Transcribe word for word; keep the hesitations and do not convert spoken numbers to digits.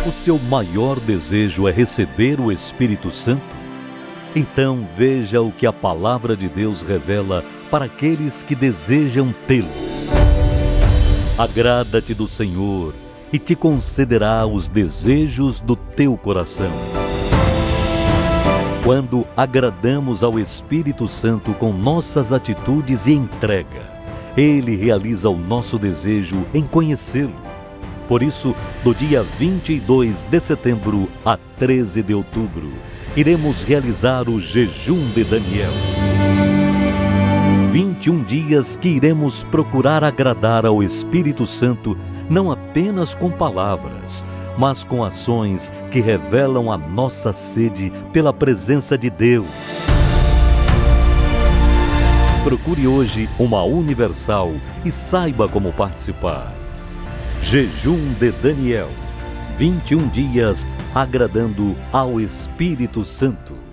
O seu maior desejo é receber o Espírito Santo? Então veja o que a palavra de Deus revela para aqueles que desejam tê-lo. Agrada-te do Senhor e te concederá os desejos do teu coração. Quando agradamos ao Espírito Santo com nossas atitudes e entrega, Ele realiza o nosso desejo em conhecê-lo. Por isso, do dia vinte e dois de setembro a treze de outubro, iremos realizar o jejum de Daniel. vinte e um dias que iremos procurar agradar ao Espírito Santo, não apenas com palavras, mas com ações que revelam a nossa sede pela presença de Deus. Procure hoje uma Universal e saiba como participar. Jejum de Daniel. vinte e um dias agradando ao Espírito Santo.